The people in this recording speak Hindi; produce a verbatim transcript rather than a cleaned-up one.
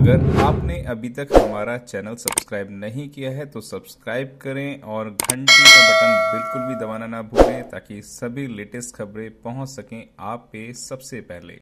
अगर आपने अभी तक हमारा चैनल सब्सक्राइब नहीं किया है तो सब्सक्राइब करें और घंटी का बटन बिल्कुल भी दबाना ना भूलें ताकि सभी लेटेस्ट खबरें पहुंच सकें आप पे सबसे पहले।